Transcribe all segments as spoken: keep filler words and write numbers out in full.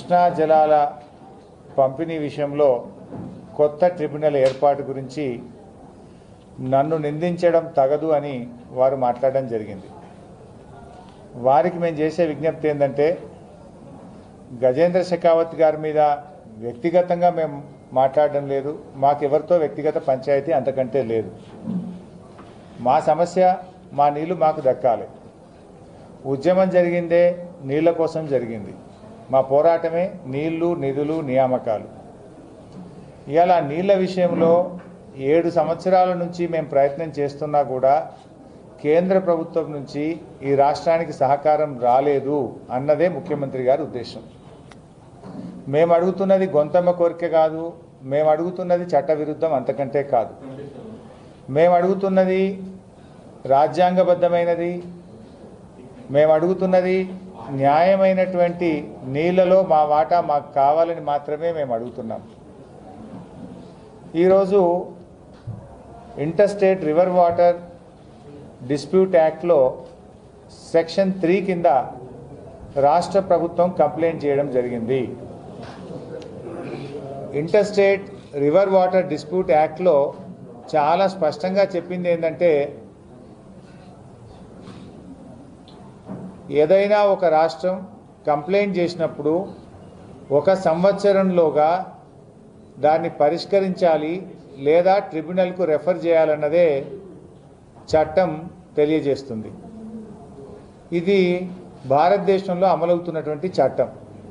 కృష్ణా జలాల పంపిణీ విషయంలో కొత్త ట్రిబ్యునల్ ఏర్పాటు గురించి నన్ను నిందించడం తగదు అని వారు మాట్లాడడం జరిగింది. వారికి మేము చేసే విజ్ఞప్తి ఏంటంటే, గజేంద్ర షెకావత్ గారి మీద వ్యక్తిగతంగా మేము మాట్లాడడం లేదు, మాకెవరితో వ్యక్తిగత పంచాయతీ అంతకంటే లేదు. మా సమస్య మా నీళ్లు మాకు దక్కాలి. ఉద్యమం జరిగిందే నీళ్ల కోసం జరిగింది. మా పోరాటమే నీళ్లు, నిధులు, నియామకాలు. ఇవాళ నీళ్ల విషయంలో ఏడు సంవత్సరాల నుంచి మేము ప్రయత్నం చేస్తున్నా కూడా కేంద్ర ప్రభుత్వం నుంచి ఈ రాష్ట్రానికి సహకారం రాలేదు అన్నదే ముఖ్యమంత్రి గారి ఉద్దేశం. మేము అడుగుతున్నది గొంతమ్మ కోరిక కాదు, మేము అడుగుతున్నది చట్టవిరుద్ధం అంతకంటే కాదు. మేము అడుగుతున్నది రాజ్యాంగబద్ధమైనది, మేము అడుగుతున్నది న్యాయమైనటువంటి నీళ్లలో మా వాటా మాకు కావాలని మాత్రమే మేము అడుగుతున్నాం. ఈరోజు inter state river water dispute యాక్ట్లో సెక్షన్ త్రీ కింద రాష్ట్ర ప్రభుత్వం కంప్లైంట్ చేయడం జరిగింది. Inter state river water dispute యాక్ట్లో చాలా స్పష్టంగా చెప్పింది ఏంటంటే, ఏదైనా ఒక రాష్ట్రం కంప్లైంట్ చేసినప్పుడు ఒక సంవత్సరంలోగా దాన్ని పరిష్కరించాలి లేదా ట్రిబ్యునల్కు రెఫర్ చేయాలన్నదే చట్టం తెలియజేస్తుంది. ఇది భారతదేశంలో అమలవుతున్నటువంటి చట్టం.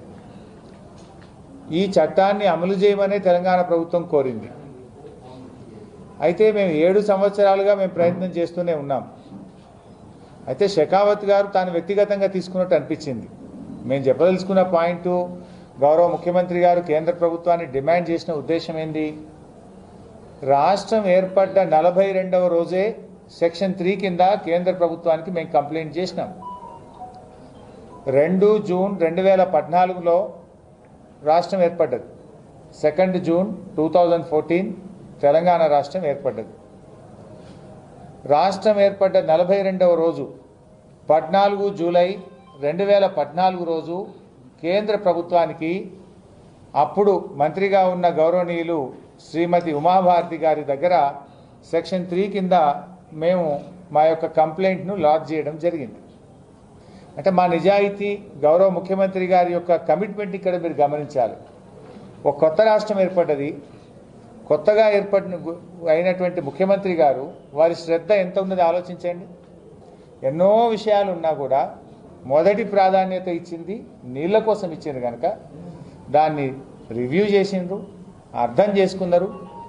ఈ చట్టాన్ని అమలు చేయమనే తెలంగాణ ప్రభుత్వం కోరింది. అయితే మేము ఏడు సంవత్సరాలుగా మేము ప్రయత్నం చేస్తూనే ఉన్నాం. అయితే షెకావత్ గారు తాను వ్యక్తిగతంగా తీసుకున్నట్టు అనిపించింది. మేము చెప్పదలుచుకున్న పాయింట్, గౌరవ ముఖ్యమంత్రి గారు కేంద్ర ప్రభుత్వాన్ని డిమాండ్ చేసిన ఉద్దేశం ఏంది? రాష్ట్రం ఏర్పడ్డ నలభై రెండవ రోజే సెక్షన్ త్రీ కింద కేంద్ర ప్రభుత్వానికి మేము కంప్లైంట్ చేసినాం. రెండు జూన్ రెండు వేల పద్నాలుగులో రాష్ట్రం ఏర్పడ్డది. Second June two thousand fourteen Telangana రాష్ట్రం ఏర్పడ్డది. రాష్ట్రం ఏర్పడ్డ నలభై రెండవ రోజు పద్నాలుగు జూలై రెండు వేల పద్నాలుగు రోజు కేంద్ర ప్రభుత్వానికి అప్పుడు మంత్రిగా ఉన్న గౌరవనీయులు శ్రీమతి ఉమాభారతి గారి దగ్గర సెక్షన్ త్రీ కింద మేము మా యొక్క కంప్లైంట్ను లాడ్జ్ చేయడం జరిగింది. అంటే మా నిజాయితీ, గౌరవ ముఖ్యమంత్రి గారి యొక్క కమిట్మెంట్ ఇక్కడ మీరు గమనించాలి. ఒక కొత్త రాష్ట్రం ఏర్పడ్డది, కొత్తగా ఏర్పడిన అయినటువంటి ముఖ్యమంత్రి గారు వారి శ్రద్ధ ఎంత ఉన్నది ఆలోచించండి. ఎన్నో విషయాలు ఉన్నా కూడా మొదటి ప్రాధాన్యత ఇచ్చింది నీళ్ల కోసం ఇచ్చింది కనుక దాన్ని రివ్యూ చేసిండ్రు, అర్థం చేసుకున్నారు.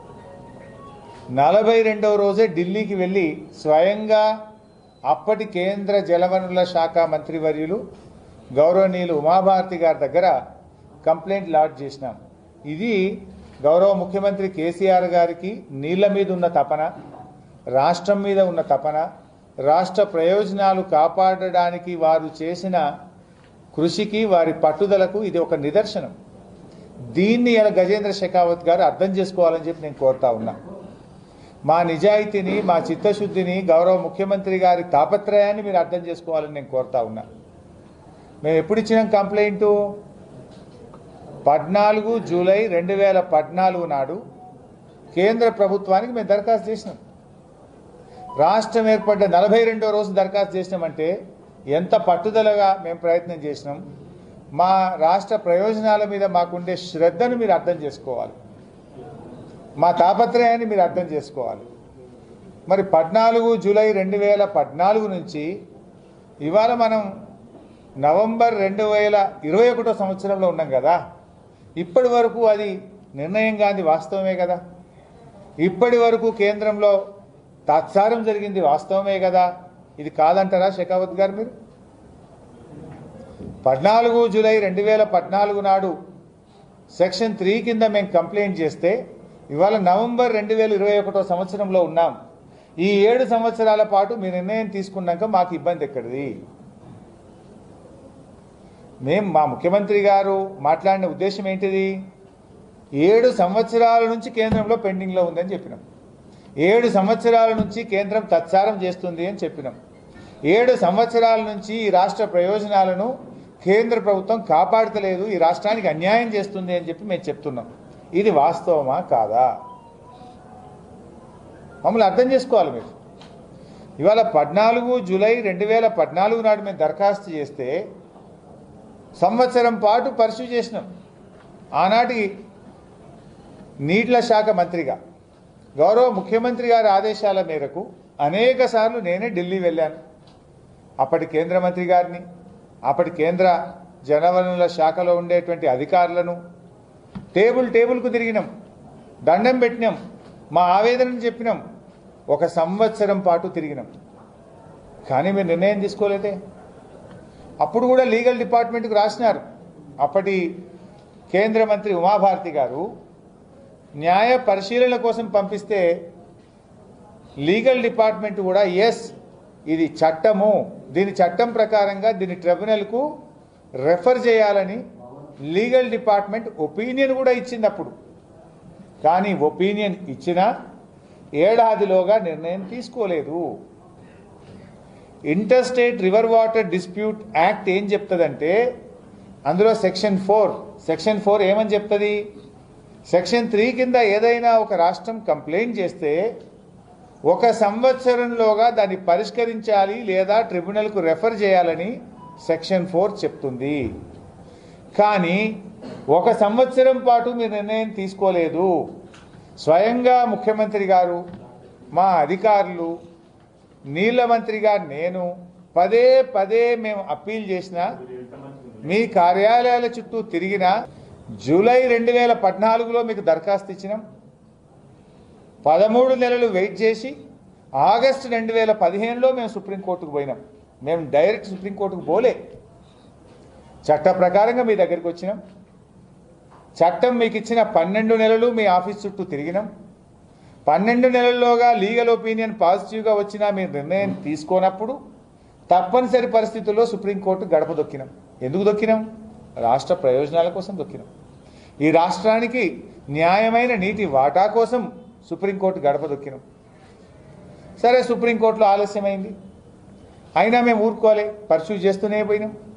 నలభై రెండవ రోజే ఢిల్లీకి వెళ్ళి స్వయంగా అప్పటి కేంద్ర జలవనరుల శాఖ మంత్రివర్యులు గౌరవనీయులు ఉమాభారతి గారి దగ్గర కంప్లైంట్ లాడ్జ్ చేసినాం. ఇది గౌరవ ముఖ్యమంత్రి కేసీఆర్ గారికి నీళ్ల మీద ఉన్న తపన, రాష్ట్రం మీద ఉన్న తపన, రాష్ట్ర ప్రయోజనాలు కాపాడడానికి వారు చేసిన కృషికి, వారి పట్టుదలకు ఇది ఒక నిదర్శనం. దీన్ని ఇలా గజేంద్ర షెకావత్ గారు అర్థం చేసుకోవాలని చెప్పి నేను కోరుతా ఉన్నా. మా నిజాయితీని, మా చిత్తశుద్ధిని, గౌరవ ముఖ్యమంత్రి గారి తాపత్రయాన్ని మీరు అర్థం చేసుకోవాలని నేను కోరుతా ఉన్నా. మేము ఎప్పుడు ఇచ్చినాం కంప్లైంటు? పద్నాలుగు జూలై రెండు వేల పద్నాలుగు నాడు కేంద్ర ప్రభుత్వానికి మేము దరఖాస్తు చేసినాం. రాష్ట్రం ఏర్పడ్డ నలభై రెండో రోజు దరఖాస్తు చేసినామంటే ఎంత పట్టుదలగా మేము ప్రయత్నం చేసినాం. మా రాష్ట్ర ప్రయోజనాల మీద మాకుండే శ్రద్ధను మీరు అర్థం చేసుకోవాలి, మా తాపత్రయాన్ని మీరు అర్థం చేసుకోవాలి. మరి పద్నాలుగు జూలై రెండు వేల పద్నాలుగు నుంచి ఇవాళ మనం నవంబర్ రెండు వేల ఇరవై ఒకటో సంవత్సరంలో ఉన్నాం కదా. ఇప్పటి వరకు అది నిర్ణయం కాని వాస్తవమే కదా. ఇప్పటి వరకు కేంద్రంలో తాత్సారం జరిగింది వాస్తవమే కదా. ఇది కాదంటారా షెకావత్ గారు? మీరు పద్నాలుగు జూలై రెండు వేల పద్నాలుగు నాడు సెక్షన్ త్రీ కింద మేము కంప్లైంట్ చేస్తే ఇవాళ నవంబర్ రెండు వేల ఇరవై ఒకటో సంవత్సరంలో ఉన్నాం. ఈ ఏడు సంవత్సరాల పాటు మీ నిర్ణయం తీసుకున్నాక మాకు ఇబ్బంది ఎక్కడిది? మేము మా ముఖ్యమంత్రి గారు మాట్లాడిన ఉద్దేశం ఏంటిది? ఏడు సంవత్సరాల నుంచి కేంద్రంలో పెండింగ్లో ఉందని చెప్పినాం. ఏడు సంవత్సరాల నుంచి కేంద్రం తత్సారం చేస్తుంది అని చెప్పినాం. ఏడు సంవత్సరాల నుంచి ఈ రాష్ట్ర ప్రయోజనాలను కేంద్ర ప్రభుత్వం కాపాడతలేదు, ఈ రాష్ట్రానికి అన్యాయం చేస్తుంది అని చెప్పి మేము చెప్తున్నాం. ఇది వాస్తవమా కాదా? మమ్మల్ని అర్థం చేసుకోవాలి మీరు. ఇవాళ పద్నాలుగు జూలై రెండు వేల పద్నాలుగు నాడు మేము దరఖాస్తు చేస్తే సంవత్సరం పాటు పర్సూ చేసినాం. ఆనాటి నీళ్ల శాఖ మంత్రిగా గౌరవ ముఖ్యమంత్రి గారి ఆదేశాల మేరకు అనేక సార్లు నేనే ఢిల్లీ వెళ్ళాను. అప్పటి కేంద్ర మంత్రి గారిని, అప్పటి కేంద్ర జలవనరుల శాఖలో ఉండేటువంటి అధికారులను టేబుల్ టేబుల్కు తిరిగినాం, దండం పెట్టినాం, మా ఆవేదనను చెప్పినాం. ఒక సంవత్సరం పాటు తిరిగినాం, కానీ మీరు నిర్ణయం తీసుకోలేదే. అప్పుడు కూడా లీగల్ డిపార్ట్మెంట్కు రాసినారు. అప్పటి కేంద్ర మంత్రి ఉమాభారతి గారు న్యాయ పరిశీలన కోసం పంపిస్తే లీగల్ డిపార్ట్మెంట్ కూడా ఎస్ ఇది చట్టము, దీని చట్టం ప్రకారంగా దీని ట్రిబ్యునల్కు రెఫర్ చేయాలని లీగల్ డిపార్ట్మెంట్ ఒపీనియన్ కూడా ఇచ్చింది అప్పుడు. కానీ ఒపీనియన్ ఇచ్చినా ఏడాదిలోగా నిర్ణయం తీసుకోలేదు. Inter state river water dispute act ఏం చెప్తుందంటే అందులో సెక్షన్ ఫోర్ సెక్షన్ ఫోర్ ఏమని చెప్తుంది? సెక్షన్ త్రీ కింద ఏదైనా ఒక రాష్ట్రం కంప్లైంట్ చేస్తే ఒక సంవత్సరంలోగా దాన్ని పరిష్కరించాలి లేదా ట్రిబ్యునల్కు రెఫర్ చేయాలని సెక్షన్ ఫోర్ చెప్తుంది. కానీ ఒక సంవత్సరం పాటు మీరు నిర్ణయం తీసుకోలేదు. స్వయంగా ముఖ్యమంత్రి గారు, మా అధికారులు, నీళ్ల మంత్రిగా నేను పదే పదే మేము అప్పీల్ చేసిన, మీ కార్యాలయాల చుట్టూ తిరిగిన, జూలై రెండు వేల పద్నాలుగులో మీకు దరఖాస్తు ఇచ్చినాం. పదమూడు నెలలు వెయిట్ చేసి ఆగస్టు రెండు వేల పదిహేనులో మేము సుప్రీంకోర్టుకు పోయినాం. మేము డైరెక్ట్ సుప్రీంకోర్టుకు పోలే, చట్ట ప్రకారంగా మీ దగ్గరికి వచ్చినాం. చట్టం మీకు ఇచ్చిన పన్నెండు నెలలు మీ ఆఫీస్ చుట్టూ తిరిగినాం. పన్నెండు నెలల్లోగా లీగల్ ఒపీనియన్ పాజిటివ్గా వచ్చినా మీరు నిర్ణయం తీసుకోనప్పుడు తప్పనిసరి పరిస్థితుల్లో సుప్రీంకోర్టు గడప దొక్కినాం. ఎందుకు దొక్కినాం? రాష్ట్ర ప్రయోజనాల కోసం దొక్కినాం. ఈ రాష్ట్రానికి న్యాయమైన నీటి వాటా కోసం సుప్రీంకోర్టు గడప దొక్కినాం. సరే, సుప్రీంకోర్టులో ఆలస్యమైంది, అయినా మేము ఊరుకోలే, పర్సూ చేస్తూనే పోయినాం.